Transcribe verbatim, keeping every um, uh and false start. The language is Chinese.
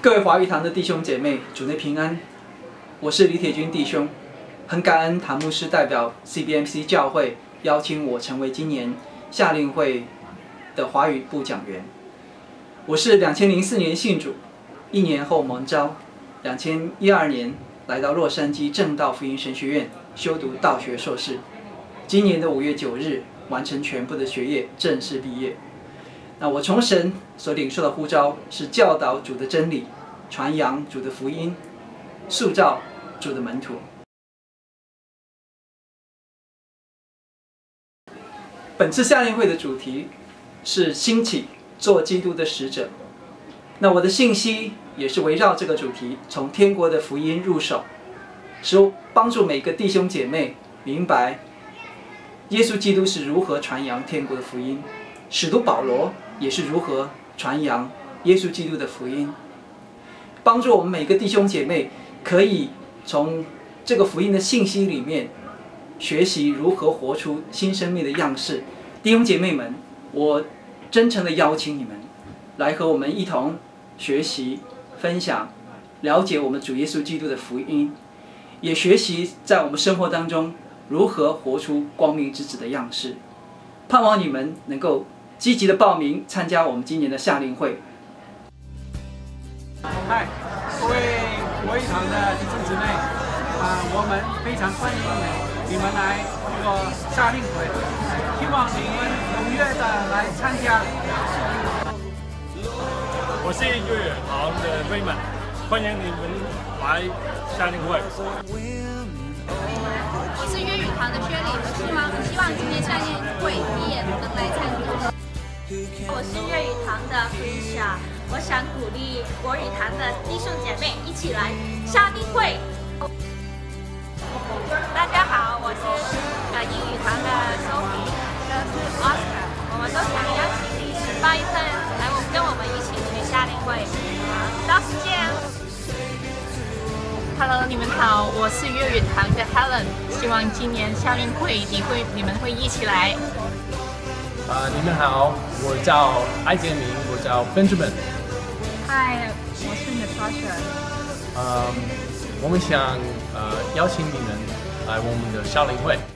各位华语堂的弟兄姐妹，主内平安。我是李铁军弟兄，很感恩谭牧师代表 C B M C 教会邀请我成为今年夏令会的华语部讲员。我是两千零四年信主，一年后蒙召，两千一二年来到洛杉矶正道福音神学院修读道学硕士。今年的五月九日完成全部的学业，正式毕业。那我从神所领受的呼召是教导主的真理，传扬主的福音，塑造主的门徒。本次夏令会的主题是兴起做基督的使者。那我的信息也是围绕这个主题，从天国的福音入手，使帮助每个弟兄姐妹明白耶稣基督是如何传扬天国的福音，使徒保罗也是如何传扬耶稣基督的福音，帮助我们每个弟兄姐妹可以从这个福音的信息里面学习如何活出新生命的样式。弟兄姐妹们，我真诚的邀请你们来和我们一同学习、分享、了解我们主耶稣基督的福音，也学习在我们生活当中如何活出光明之子的样式。盼望你们能够积极的报名参加我们今年的夏令会。 嗨，各位国语堂的弟兄姊妹，啊，我们非常欢迎你们来做夏令会，希望你们踊跃的来参加。 我是粤语堂的 Raymond， 欢迎你们来夏令会。 我是粤语堂的薛丽，我希望希望今年夏令会你也能来参与。 我是粤语堂的 Felicia， 我想鼓励国语堂的弟兄姐妹一起来夏令会。大家好，我是呃英语堂的 Sophie， 这是 Oscar， 我们都想邀请你报一份来我们跟我们一起去夏令会，啊，到时见。 Hello， 你们好，我是粤语堂的 Helen， 希望今年夏令会你会你们会一起来。 啊、呃，你们好，我叫艾杰明，我叫 Benjamin。 嗨，我是 Natasha。 嗯，我们想呃邀请你们来我们的夏令会。